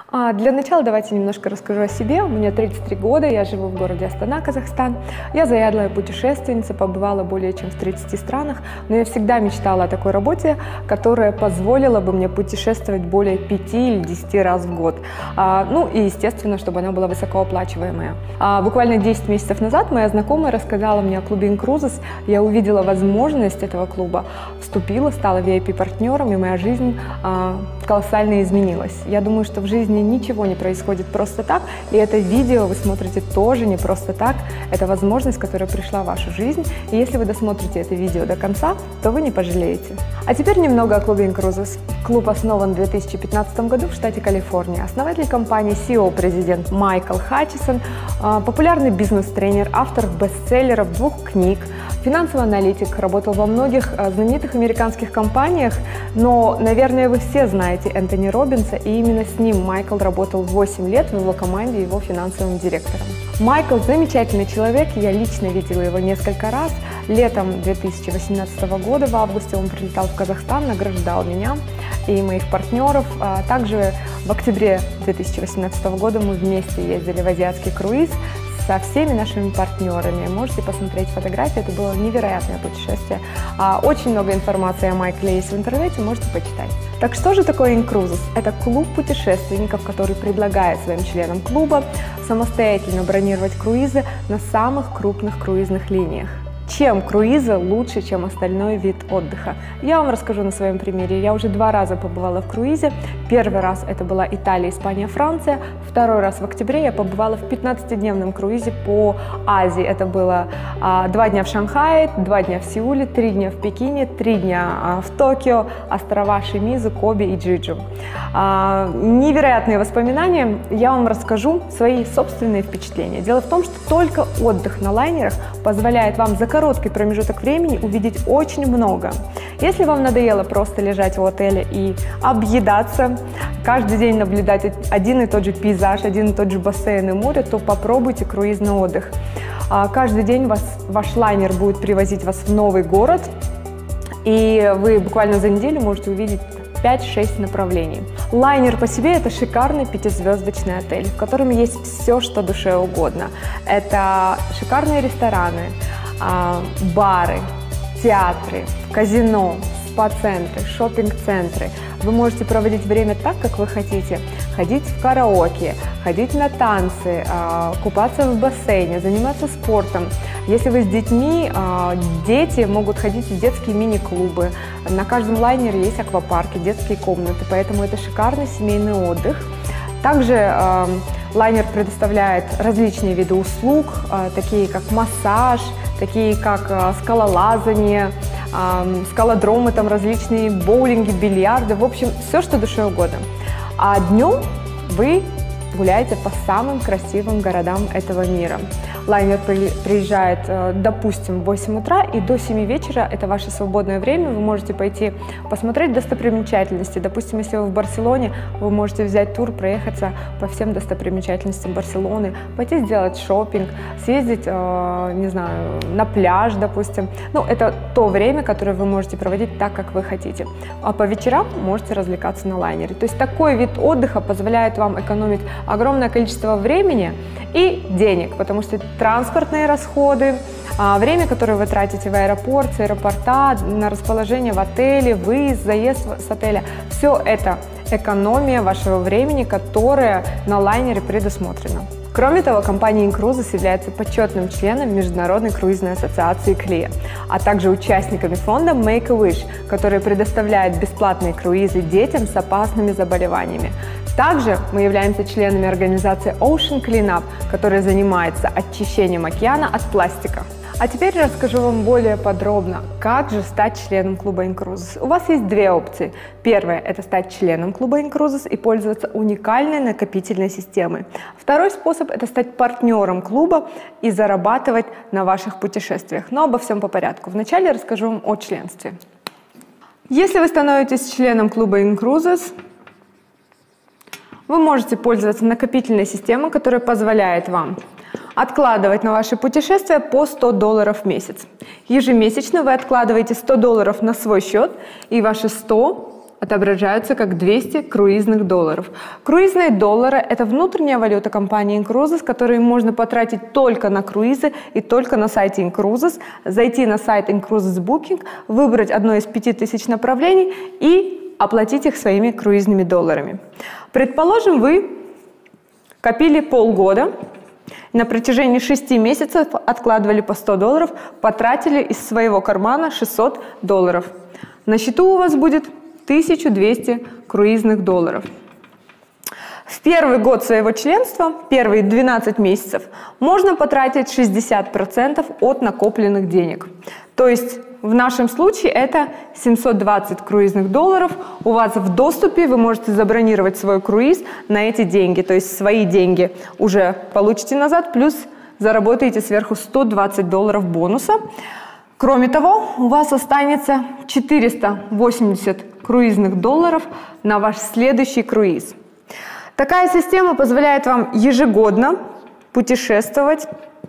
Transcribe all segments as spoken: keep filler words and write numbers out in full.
А для начала давайте немножко расскажу о себе. Мне тридцать три года, я живу в городе Астана, Казахстан. Я заядлая путешественница, побывала более чем в тридцати странах, но я всегда мечтала о такой работе, которая позволила бы мне путешествовать более пяти или десяти раз в год. А, ну и, естественно, чтобы она была высокооплачиваемая. А, буквально десять месяцев назад моя знакомая рассказала мне о клубе Incruises. Я увидела возможность этого клуба, вступила, стала ви ай пи-партнером, и моя жизнь а, колоссально изменилась. Я думаю, что в жизни ничего не происходит просто так, и это видео вы смотрите тоже не просто так. Это возможность, которая пришла в вашу жизнь, и если вы досмотрите это видео до конца, то вы не пожалеете. А теперь немного о клубе Incruises. Клуб основан в две тысячи пятнадцатом году в штате Калифорния. Основатель компании си и о-президент Майкл Хатчисон, популярный бизнес-тренер, автор бестселлеров, двух книг, финансовый аналитик, работал во многих знаменитых американских компаниях, но, наверное, вы все знаете Энтони Роббинса, и именно с ним Майкл работал восемь лет в его команде, его финансовым директором. Майкл замечательный человек, я лично видела его несколько раз. Летом две тысячи восемнадцатого года, в августе, он прилетал в Казахстан, награждал меня и моих партнеров. А также в октябре две тысячи восемнадцатого года мы вместе ездили в азиатский круиз со всеми нашими партнерами. Можете посмотреть фотографии, это было невероятное путешествие. Очень много информации о Майкле есть в интернете, можете почитать. Так что же такое Incruises? Это клуб путешественников, который предлагает своим членам клуба самостоятельно бронировать круизы на самых крупных круизных линиях. Чем круизы лучше, чем остальной вид отдыха? Я вам расскажу на своем примере. Я уже два раза побывала в круизе. Первый раз это была Италия, Испания, Франция. Второй раз в октябре я побывала в пятнадцатидневном круизе по Азии. Это было а, два дня в Шанхае, два дня в Сеуле, три дня в Пекине, три дня а, в Токио, острова Шимизу, Коби и Джиджу. А, невероятные воспоминания. Я вам расскажу свои собственные впечатления. Дело в том, что только отдых на лайнерах позволяет вам за короткий промежуток времени увидеть очень много. Если вам надоело просто лежать в отеле и объедаться, каждый день наблюдать один и тот же пейзаж, один и тот же бассейн и море, то попробуйте круизный отдых. Каждый день вас, ваш лайнер будет привозить вас в новый город, и вы буквально за неделю можете увидеть пять-шесть направлений. Лайнер по себе – это шикарный пятизвездочный отель, в котором есть все, что душе угодно. Это шикарные рестораны, бары, театры, казино, спа-центры, шоппинг-центры. Вы можете проводить время так, как вы хотите. Ходить в караоке, ходить на танцы, купаться в бассейне, заниматься спортом. Если вы с детьми, дети могут ходить в детские мини-клубы. На каждом лайнере есть аквапарки, детские комнаты, поэтому это шикарный семейный отдых. Также лайнер предоставляет различные виды услуг, такие как массаж, такие как скалолазание, скалодромы, там различные боулинги, бильярды, в общем, все, что душе угодно. А днем вы гуляете по самым красивым городам этого мира. Лайнер приезжает, допустим, в восемь утра, и до семи вечера, это ваше свободное время, вы можете пойти посмотреть достопримечательности. Допустим, если вы в Барселоне, вы можете взять тур, проехаться по всем достопримечательностям Барселоны, пойти сделать шопинг, съездить, не знаю, на пляж, допустим. Ну, это то время, которое вы можете проводить так, как вы хотите. А по вечерам можете развлекаться на лайнере. То есть такой вид отдыха позволяет вам экономить огромное количество времени и денег, потому что транспортные расходы, время, которое вы тратите в аэропорт, с аэропорта, на расположение в отеле, выезд, заезд с отеля, все это экономия вашего времени, которая на лайнере предусмотрена. Кроме того, компания Incruises является почетным членом Международной круизной ассоциации КЛИА, а также участниками фонда Make-A-Wish, который предоставляет бесплатные круизы детям с опасными заболеваниями. Также мы являемся членами организации Ocean Cleanup, которая занимается очищением океана от пластика. А теперь расскажу вам более подробно, как же стать членом клуба Incruises. У вас есть две опции. Первая – это стать членом клуба Incruises и пользоваться уникальной накопительной системой. Второй способ – это стать партнером клуба и зарабатывать на ваших путешествиях. Но обо всем по порядку. Вначале расскажу вам о членстве. Если вы становитесь членом клуба Incruises, вы можете пользоваться накопительной системой, которая позволяет вам откладывать на ваши путешествия по сто долларов в месяц. Ежемесячно вы откладываете сто долларов на свой счет, и ваши сто отображаются как двести круизных долларов. Круизные доллары – это внутренняя валюта компании Incruises, которые можно потратить только на круизы и только на сайте Incruises. Зайти на сайт Incruises Booking, выбрать одно из пяти тысяч направлений и оплатить их своими круизными долларами. Предположим, вы копили полгода, на протяжении шести месяцев откладывали по сто долларов, потратили из своего кармана шестьсот долларов. На счету у вас будет тысяча двести круизных долларов. В первый год своего членства, первые двенадцать месяцев, можно потратить шестьдесят процентов от накопленных денег. То есть в нашем случае это семьсот двадцать круизных долларов. У вас в доступе, вы можете забронировать свой круиз на эти деньги. То есть свои деньги уже получите назад, плюс заработаете сверху сто двадцать долларов бонуса. Кроме того, у вас останется четыреста восемьдесят круизных долларов на ваш следующий круиз. Такая система позволяет вам ежегодно путешествовать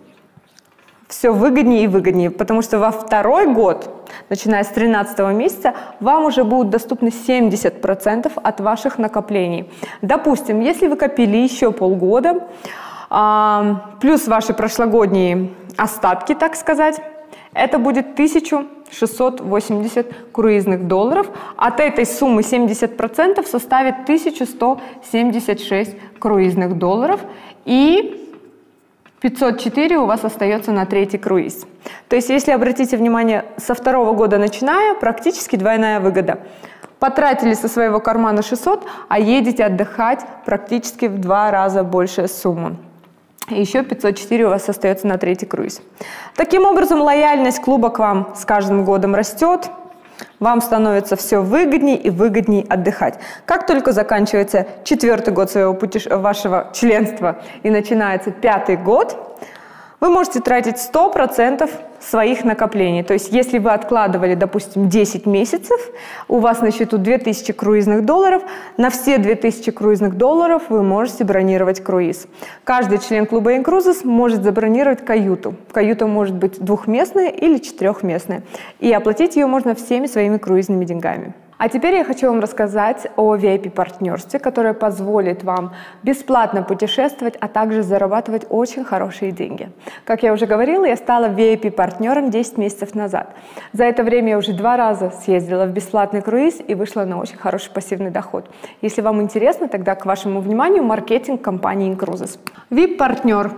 все выгоднее и выгоднее, потому что во второй год, начиная с тринадцатого месяца, вам уже будут доступны семьдесят процентов от ваших накоплений. Допустим, если вы копили еще полгода, плюс ваши прошлогодние остатки, так сказать, это будет тысяча шестьсот восемьдесят круизных долларов. От этой суммы семьдесят процентов составит тысяча сто семьдесят шесть круизных долларов. И пятьсот четыре у вас остается на третий круиз. То есть, если обратите внимание, со второго года начиная, практически двойная выгода. Потратили со своего кармана шестьсот, а едете отдыхать практически в два раза большая сумма. И еще пятьсот четыре у вас остается на третий круиз. Таким образом, лояльность клуба к вам с каждым годом растет. Вам становится все выгоднее и выгоднее отдыхать. Как только заканчивается четвертый год своего путеш... вашего членства и начинается пятый год, вы можете тратить сто процентов своих накоплений. То есть, если вы откладывали, допустим, десять месяцев, у вас на счету две тысячи круизных долларов, на все две тысячи круизных долларов вы можете бронировать круиз. Каждый член клуба Incruises может забронировать каюту. Каюта может быть двухместная или четырехместная. И оплатить ее можно всеми своими круизными деньгами. А теперь я хочу вам рассказать о ви ай пи-партнерстве, которое позволит вам бесплатно путешествовать, а также зарабатывать очень хорошие деньги. Как я уже говорила, я стала ви ай пи-партнером десять месяцев назад. За это время я уже два раза съездила в бесплатный круиз и вышла на очень хороший пассивный доход. Если вам интересно, тогда к вашему вниманию маркетинг компании Incruises. ви ай пи-партнер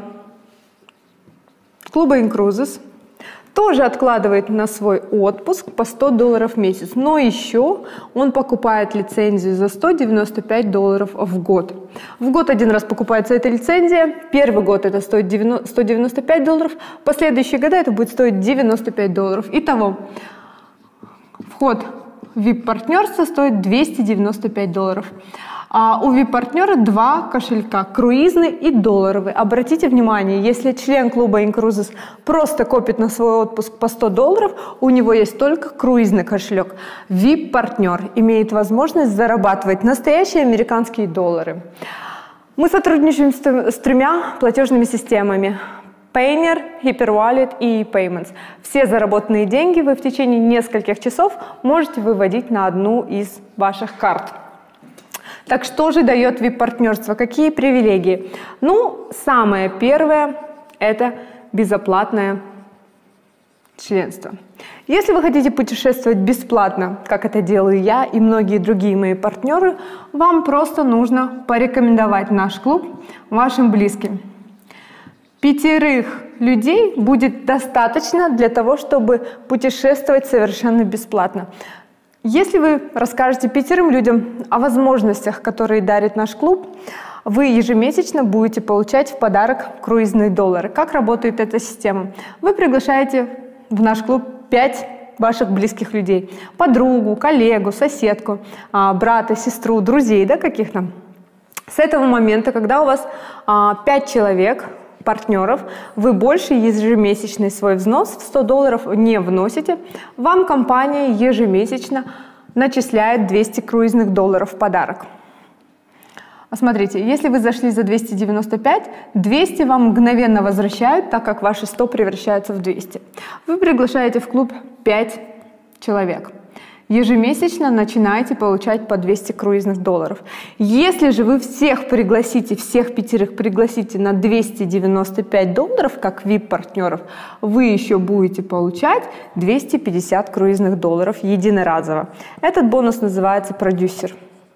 клуба Incruises тоже откладывает на свой отпуск по сто долларов в месяц, но еще он покупает лицензию за сто девяносто пять долларов в год. В год один раз покупается эта лицензия, первый год это стоит сто девяносто пять долларов, последующие года это будет стоить девяносто пять долларов. Итого, вход в ви ай пи-партнерство стоит двести девяносто пять долларов. А у ви ай пи-партнера два кошелька, круизный и долларовый. Обратите внимание, если член клуба Incruises просто копит на свой отпуск по сто долларов, у него есть только круизный кошелек. ви ай пи-партнер имеет возможность зарабатывать настоящие американские доллары. Мы сотрудничаем с тремя платежными системами. Payoneer, Hyperwallet и ePayments. Все заработанные деньги вы в течение нескольких часов можете выводить на одну из ваших карт. Так что же дает ви ай пи-партнерство? Какие привилегии? Ну, самое первое – это безоплатное членство. Если вы хотите путешествовать бесплатно, как это делаю я и многие другие мои партнеры, вам просто нужно порекомендовать наш клуб вашим близким. Пятерых людей будет достаточно для того, чтобы путешествовать совершенно бесплатно. Если вы расскажете пятерым людям о возможностях, которые дарит наш клуб, вы ежемесячно будете получать в подарок круизные доллары. Как работает эта система? Вы приглашаете в наш клуб пять ваших близких людей. Подругу, коллегу, соседку, брата, сестру, друзей, да, каких-то. С этого момента, когда у вас пять человек, партнеров, вы больше ежемесячный свой взнос в сто долларов не вносите, вам компания ежемесячно начисляет двести круизных долларов в подарок. Смотрите, если вы зашли за двести девяносто пять, двести вам мгновенно возвращают, так как ваши сто превращаются в двести. Вы приглашаете в клуб пять человек. ежемесячно начинаете получать по двести круизных долларов. Если же вы всех пригласите, всех пятерых пригласите на двести девяносто пять долларов, как ви ай пи-партнеров, вы еще будете получать двести пятьдесят круизных долларов единоразово. Этот бонус называется продюсер.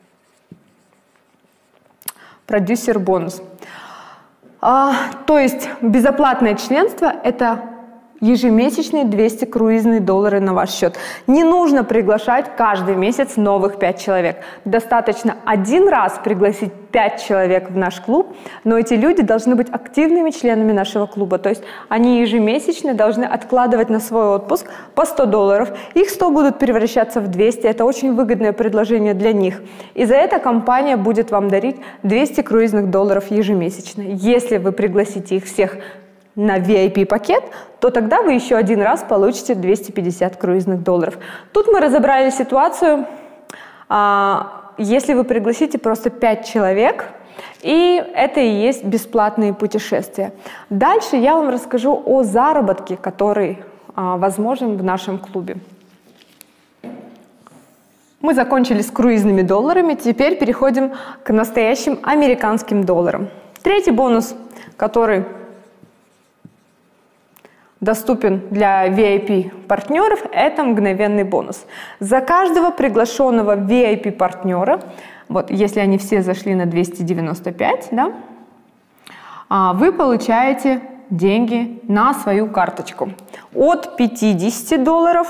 Продюсер-бонус. А, то есть безоплатное членство – это ежемесячные двести круизные доллары на ваш счет. Не нужно приглашать каждый месяц новых пять человек. Достаточно один раз пригласить пять человек в наш клуб, но эти люди должны быть активными членами нашего клуба. То есть они ежемесячно должны откладывать на свой отпуск по сто долларов. Их сто будут превращаться в двести. Это очень выгодное предложение для них. И за это компания будет вам дарить двести круизных долларов ежемесячно. Если вы пригласите их всех на ви ай пи-пакет, то тогда вы еще один раз получите двести пятьдесят круизных долларов. Тут мы разобрали ситуацию, если вы пригласите просто пять человек, и это и есть бесплатные путешествия. Дальше я вам расскажу о заработке, который возможен в нашем клубе. Мы закончили с круизными долларами, теперь переходим к настоящим американским долларам. Третий бонус, который доступен для ви ай пи-партнеров, это мгновенный бонус. За каждого приглашенного ви ай пи-партнера, вот если они все зашли на двести девяносто пять, да, вы получаете деньги на свою карточку от пятидесяти долларов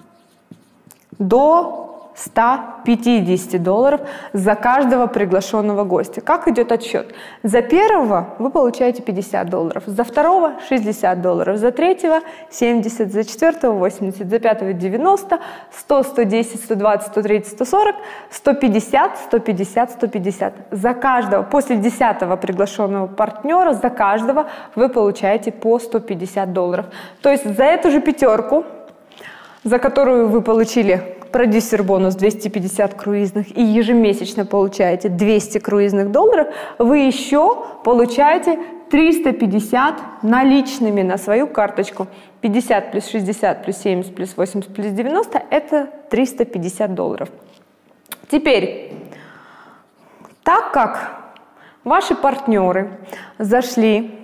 до ста пятидесяти долларов за каждого приглашенного гостя. Как идет отсчет? За первого вы получаете пятьдесят долларов, за второго шестьдесят долларов, за третьего семьдесят, за четвертого восемьдесят, за пятого девяносто, сто, сто десять, сто двадцать, сто тридцать, сто сорок, сто пятьдесят, сто пятьдесят, сто пятьдесят. За каждого, после десятого приглашенного партнера, за каждого вы получаете по сто пятьдесят долларов. То есть за эту же пятерку, за которую вы получили продюсер-бонус двести пятьдесят круизных и ежемесячно получаете двести круизных долларов, вы еще получаете триста пятьдесят наличными на свою карточку. пятьдесят плюс шестьдесят плюс семьдесят плюс восемьдесят плюс девяносто – это триста пятьдесят долларов. Теперь, так как ваши партнеры зашли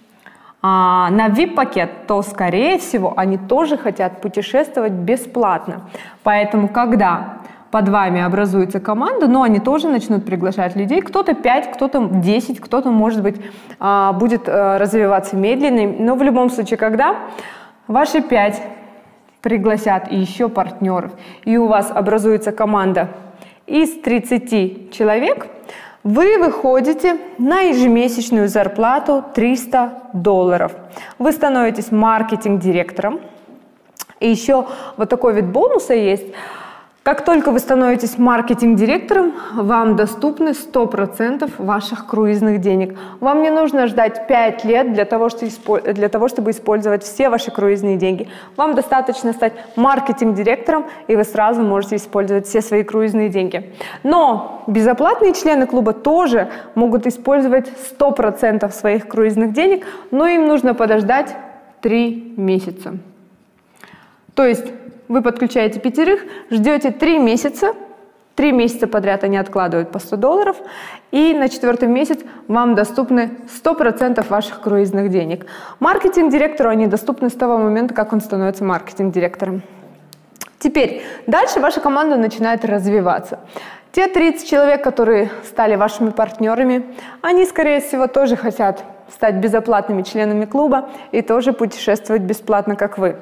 на ви ай пи-пакет, то, скорее всего, они тоже хотят путешествовать бесплатно. Поэтому, когда под вами образуется команда, но они тоже начнут приглашать людей, кто-то пять, кто-то десять, кто-то, может быть, будет развиваться медленно. Но в любом случае, когда ваши пять пригласят еще партнеров, и у вас образуется команда из тридцати человек, вы выходите на ежемесячную зарплату триста долларов. Вы становитесь маркетинг-директором. И еще вот такой вид бонуса есть. Как только вы становитесь маркетинг-директором, вам доступны сто процентов ваших круизных денег. Вам не нужно ждать пять лет для того, для того, чтобы использовать все ваши круизные деньги. Вам достаточно стать маркетинг-директором, и вы сразу можете использовать все свои круизные деньги. Но безоплатные члены клуба тоже могут использовать сто процентов своих круизных денег, но им нужно подождать три месяца. То есть вы подключаете пятерых, ждете три месяца, три месяца подряд они откладывают по сто долларов, и на четвертый месяц вам доступны сто процентов ваших круизных денег. Маркетинг-директору они доступны с того момента, как он становится маркетинг-директором. Теперь, дальше ваша команда начинает развиваться. Те тридцать человек, которые стали вашими партнерами, они, скорее всего, тоже хотят стать безоплатными членами клуба и тоже путешествовать бесплатно, как вы.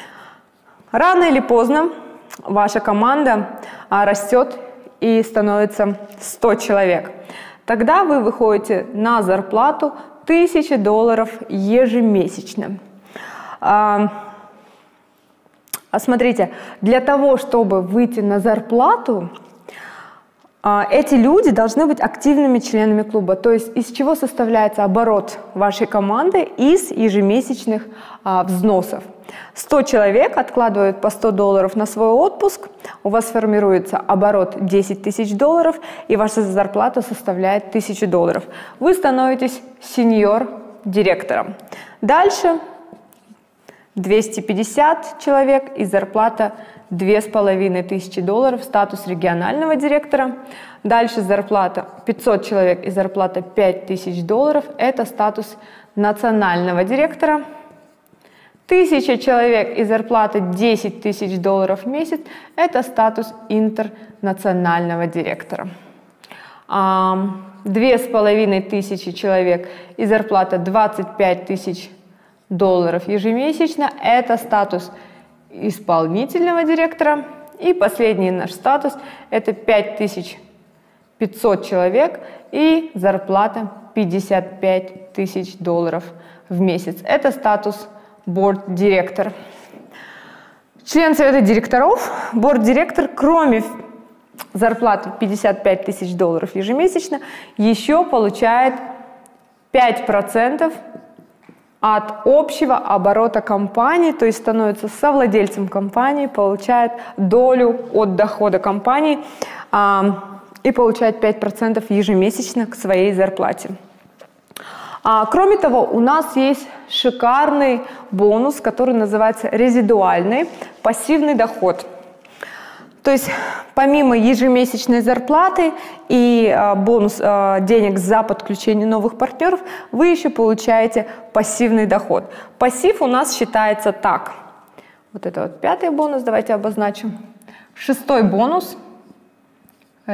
Рано или поздно ваша команда растет и становится сто человек. Тогда вы выходите на зарплату тысяча долларов ежемесячно. А, смотрите, для того, чтобы выйти на зарплату, эти люди должны быть активными членами клуба. То есть из чего составляется оборот вашей команды? Из ежемесячных а, взносов. сто человек откладывают по сто долларов на свой отпуск, у вас формируется оборот десять тысяч долларов, и ваша зарплата составляет тысячу долларов. Вы становитесь сеньор-директором. Дальше двести пятьдесят человек и зарплата две с половиной тысячи долларов, статус регионального директора. Дальше зарплата пятьсот человек и зарплата пять тысяч долларов – это статус национального директора. тысяча человек и зарплата десять тысяч долларов в месяц – это статус интернационального директора. Две с половиной тысячи человек и зарплата двадцать пять тысяч долларов ежемесячно – это статус исполнительного директора. И последний наш статус – это пять тысяч пятьсот человек и зарплата пятьдесят пять тысяч долларов в месяц. Это статус борд-директор. Член совета директоров, борд-директор, кроме зарплаты пятьдесят пять тысяч долларов ежемесячно, еще получает пять процентов от общего оборота компании, то есть становится совладельцем компании, получает долю от дохода компании а, и получает пять процентов ежемесячно к своей зарплате. А, кроме того, у нас есть шикарный бонус, который называется резидуальный пассивный доход. То есть помимо ежемесячной зарплаты и а, бонус а, денег за подключение новых партнеров, вы еще получаете пассивный доход. Пассив у нас считается так. Вот это вот пятый бонус, давайте обозначим. Шестой бонус –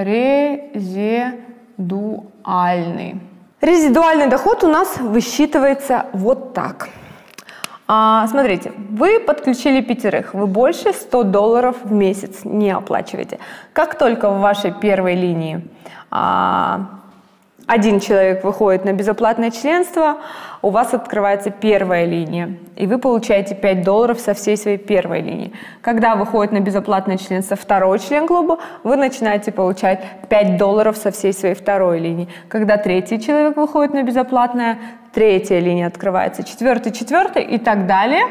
резидуальный. Резидуальный доход у нас высчитывается вот так. А, смотрите, вы подключили пятерых, вы больше ста долларов в месяц не оплачиваете. Как только в вашей первой линии а, один человек выходит на безоплатное членство, у вас открывается первая линия, и вы получаете пять долларов со всей своей первой линии. Когда выходит на безоплатное членство второй член клуба, вы начинаете получать пять долларов со всей своей второй линии. Когда третий человек выходит на безоплатное, третья линия открывается, четвертый, четвертый и так далее.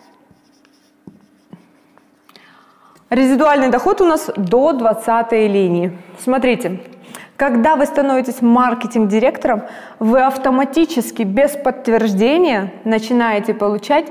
Резидуальный доход у нас до двадцатой линии. Смотрите. Когда вы становитесь маркетинг-директором, вы автоматически без подтверждения начинаете получать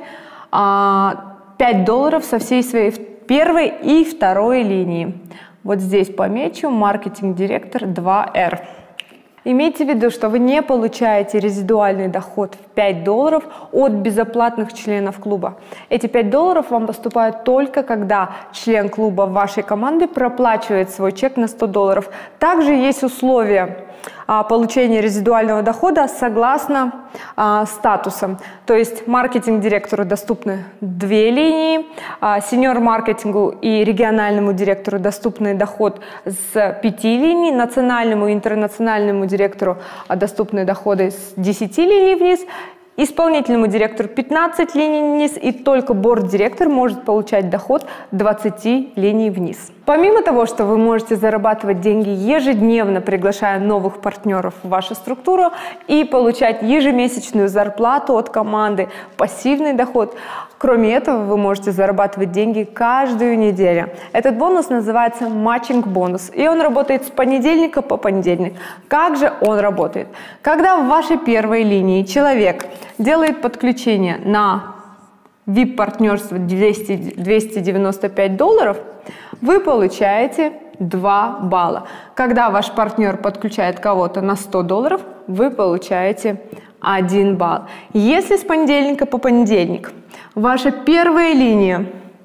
а, пять долларов со всей своей первой и второй линии. Вот здесь помечу маркетинг-директор два эр. Имейте в виду, что вы не получаете резидуальный доход в пять долларов от безоплатных членов клуба. Эти пять долларов вам поступают только когда член клуба вашей команды проплачивает свой чек на сто долларов. Также есть условия а, получения резидуального дохода согласно а, статусам. То есть маркетинг-директору доступны две линии, а, сеньор-маркетингу и региональному директору доступный доход с пяти линий, национальному и интернациональному директору доступны доходы с десяти линий вниз, исполнительному директору пятнадцать линий вниз, и только борд-директор может получать доход двадцати линий вниз. Помимо того, что вы можете зарабатывать деньги ежедневно, приглашая новых партнеров в вашу структуру и получать ежемесячную зарплату от команды, пассивный доход, кроме этого вы можете зарабатывать деньги каждую неделю. Этот бонус называется матчинг-бонус, и он работает с понедельника по понедельник. Как же он работает? Когда в вашей первой линии человек делает подключение на ви ай пи-партнерство двести, двести девяносто пять долларов, вы получаете два балла. Когда ваш партнер подключает кого-то на сто долларов, вы получаете один балл. Если с понедельника по понедельник ваша первая линия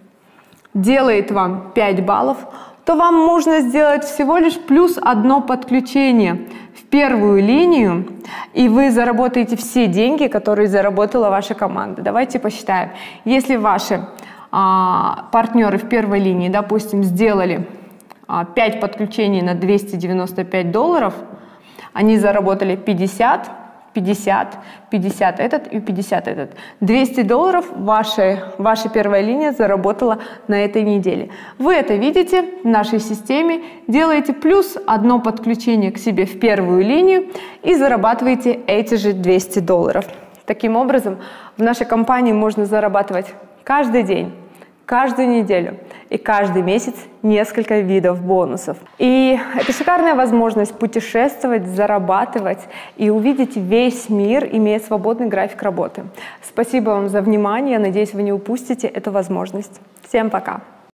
делает вам пять баллов, то вам нужно сделать всего лишь плюс одно подключение в первую линию, и вы заработаете все деньги, которые заработала ваша команда. Давайте посчитаем. Если ваши а, партнеры в первой линии, допустим, сделали а, пять подключений на двести девяносто пять долларов, они заработали пятьдесят, пятьдесят, пятьдесят этот и пятьдесят этот. двести долларов ваша, ваша первая линия заработала на этой неделе. Вы это видите в нашей системе, делаете плюс одно подключение к себе в первую линию и зарабатываете эти же двести долларов. Таким образом, в нашей компании можно зарабатывать каждый день, каждую неделю и каждый месяц несколько видов бонусов. И это шикарная возможность путешествовать, зарабатывать и увидеть весь мир, имея свободный график работы. Спасибо вам за внимание. Надеюсь, вы не упустите эту возможность. Всем пока!